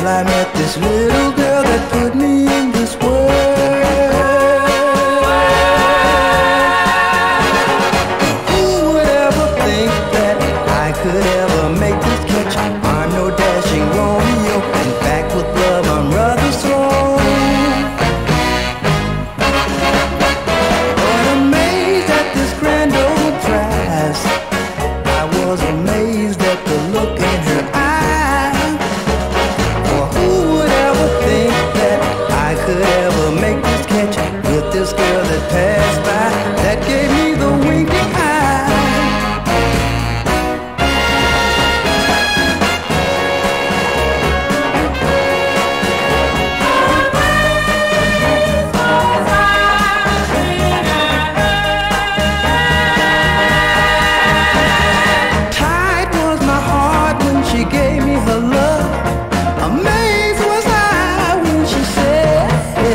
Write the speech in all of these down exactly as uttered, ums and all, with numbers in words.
I met this little girl that put me in this world. Who would ever think that I could ever make this catch? I'm no dashing Romeo, in fact with love I'm rather slow. But amazed at this grand old prize, I was amazed at the look in her eye. For who would ever think that I could ever make this catch with this girl that passed by, that gave me the winking eye. Tight was my heart when she gave me her love. Amazed was I when she said,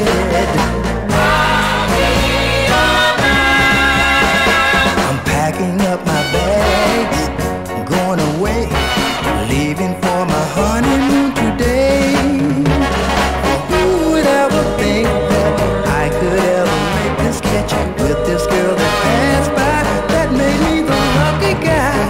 I'm packing up my bags, going away, leaving for my honeymoon today. For who would ever think that I could ever make this catch with this girl that passed by, that made me the lucky guy.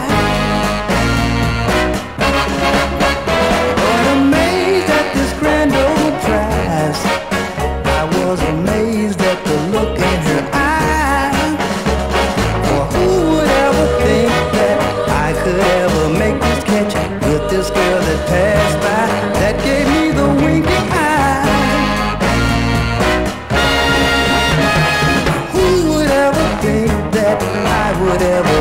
But amazed at this grand old prize, I was amazed at the look in her eye. For who would ever think that I could ever make this catch with this girl that passed by, that gave me the winking eye. Who would ever think that I would ever